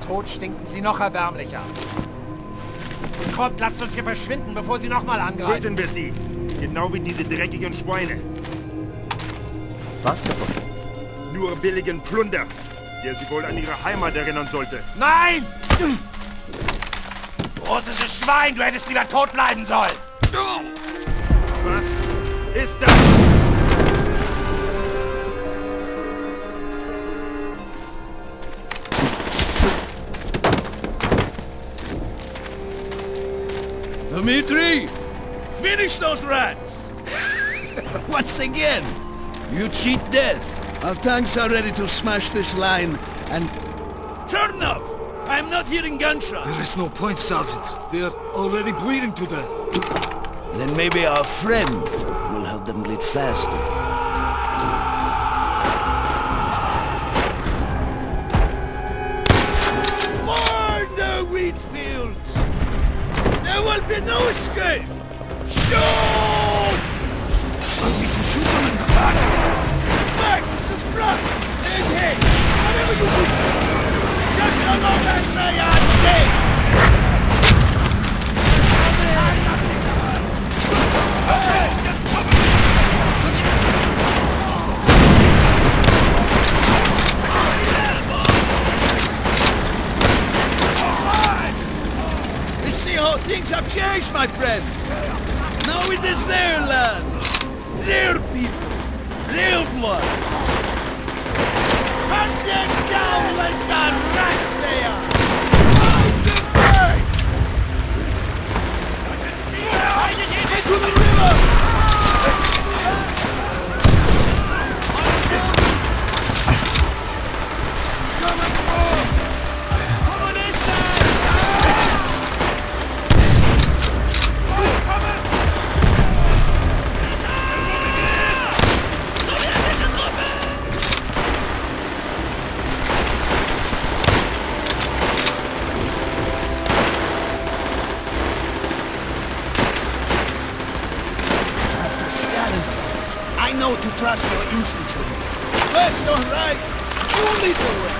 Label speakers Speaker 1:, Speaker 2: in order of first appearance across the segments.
Speaker 1: Tod stinken sie noch erbärmlicher. Kommt, lasst uns hier verschwinden, bevor sie nochmal angreifen.
Speaker 2: Töten wir sie. Genau wie diese dreckigen Schweine.
Speaker 3: Was gefunden?
Speaker 2: Nur billigen Plunder, der sie wohl an ihre Heimat erinnern sollte.
Speaker 1: Nein! Großes Schwein, du hättest lieber tot bleiben sollen.
Speaker 2: Was ist das?
Speaker 4: Dmitri! Finish those rats! Once again! You cheat death! Our tanks are ready to smash this line, and... Turn off! I'm not hearing gunshots!
Speaker 5: There is no point, Sergeant. They are already bleeding to death.
Speaker 4: Then maybe our friend will help them bleed faster. Burn the wheat fields! There will be no escape! Shoot!
Speaker 5: Want me to shoot them in the back?
Speaker 4: Back! The front! Ahead! Whatever you do! Just so long as they are dead! You see how things have changed, my friend! Now it is their land! Their people! Their blood! Hunt them down like the rats they are! Find them back! Into the river! I know to trust your instincts. Left or right, you lead the way.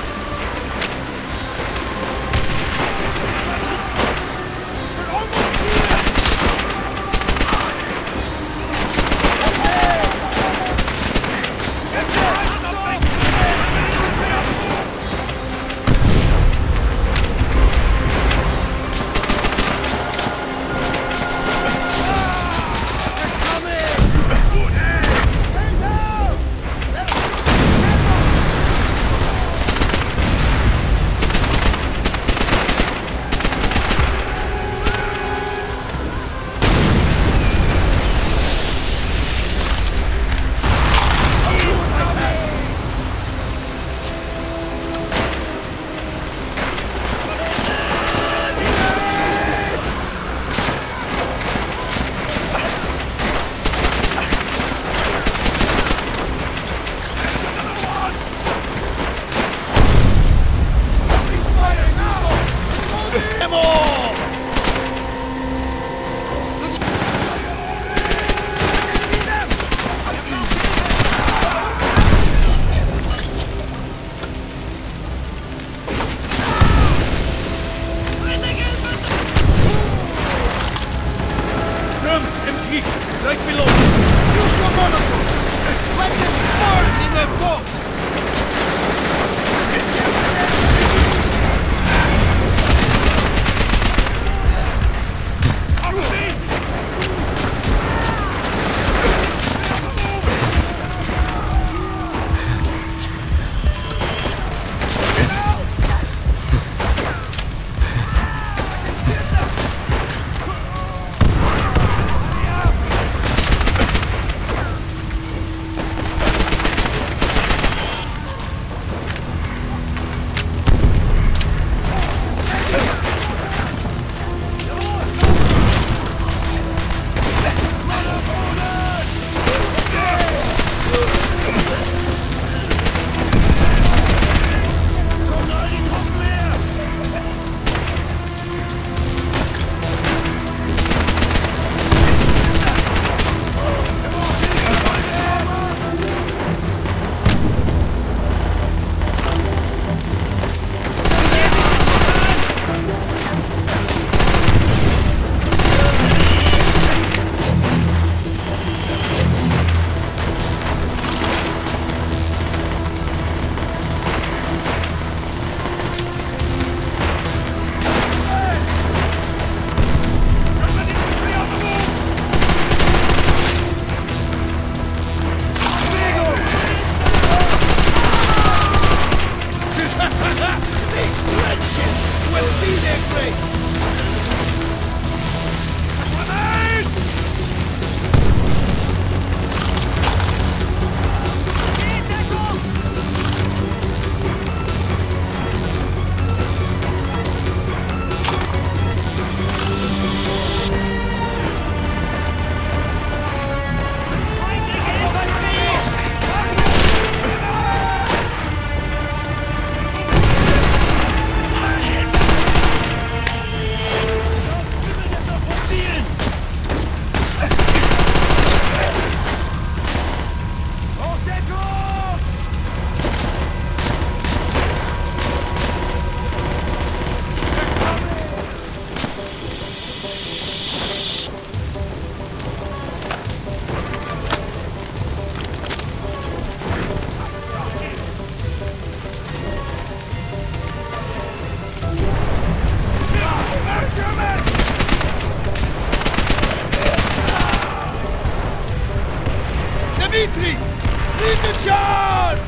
Speaker 4: Dmitri! Lead the charge!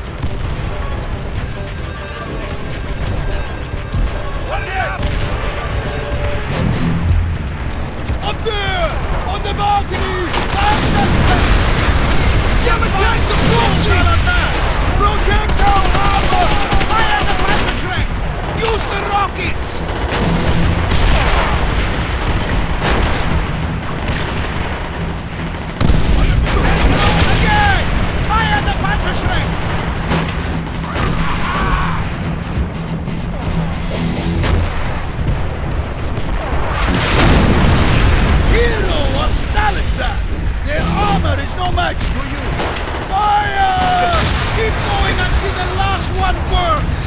Speaker 1: Hurry up!
Speaker 4: Up there! On the balcony! Fire the station! German tanks approaching! Projectile armor! Fire the Panzerschreck! Use the rockets! Again! Fire the Panzerschreck! Hero of Stalingrad! Their armor is no match for you! Fire! Keep going until the last one burns!